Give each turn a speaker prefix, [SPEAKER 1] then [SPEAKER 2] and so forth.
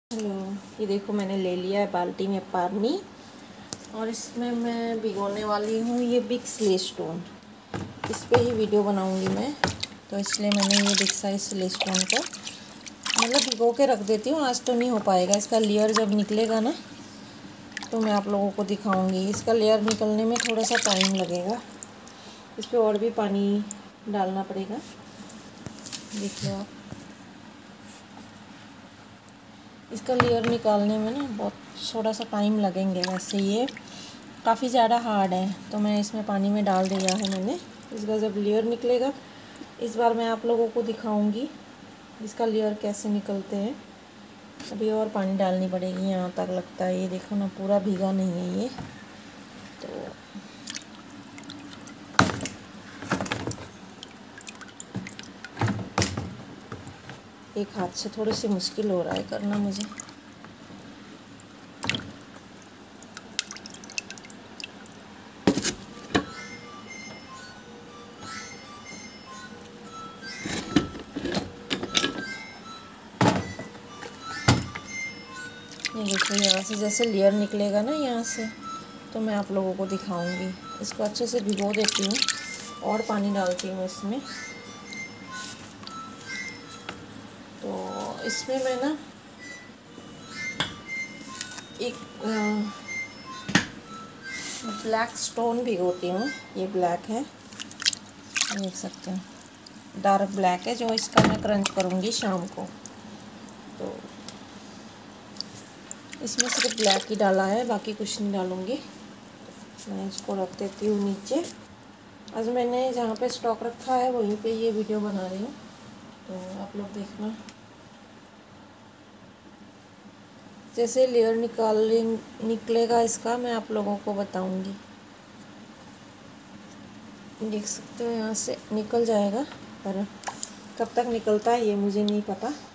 [SPEAKER 1] Hello, ये देखो मैंने ले लिया है बाल्टी में पानी और इसमें मैं भिगोने वाली हूँ ये बिग स्लेज स्टोन। इस पे ही वीडियो बनाऊँगी मैं, तो इसलिए मैंने ये बिग साइज स्लेज स्टोन को मतलब भिगो के रख देती हूँ। आज तो नहीं हो पाएगा, इसका लेयर जब निकलेगा ना तो मैं आप लोगों को दिखाऊँगी। इसका लेयर निकलने में थोड़ा सा टाइम लगेगा, इस पर और भी पानी डालना पड़ेगा। देख लो आप, इसका लेयर निकालने में ना बहुत थोड़ा सा टाइम लगेंगे। वैसे ये काफ़ी ज़्यादा हार्ड है, तो मैं इसमें पानी में डाल दिया है मैंने। इसका जब लेयर निकलेगा इस बार मैं आप लोगों को दिखाऊंगी इसका लेयर कैसे निकलते हैं। अभी और पानी डालनी पड़ेगी, यहाँ तक लगता है। ये देखो ना, पूरा भीगा नहीं है ये, तो एक हाथ से थोड़ी सी मुश्किल हो रहा है करना मुझे। ये देखो, यहाँ से जैसे लेयर निकलेगा ना यहाँ से, तो मैं आप लोगों को दिखाऊंगी। इसको अच्छे से भिगो देती हूँ और पानी डालती हूँ इसमें। तो इसमें मैं ना एक ब्लैक स्टोन भिगोती हूँ। ये ब्लैक है, देख सकते हैं, डार्क ब्लैक है, जो इसका मैं क्रंच करूँगी शाम को। तो इसमें सिर्फ ब्लैक ही डाला है, बाकी कुछ नहीं डालूँगी। मैं इसको रख देती हूँ नीचे। आज मैंने जहाँ पे स्टॉक रखा है वहीं पे ये वीडियो बना रही हूँ, तो आप लोग देखना। जैसे लेयर निकलेगा इसका मैं आप लोगों को बताऊँगी। देख सकते हो यहाँ से निकल जाएगा, पर कब तक निकलता है ये मुझे नहीं पता।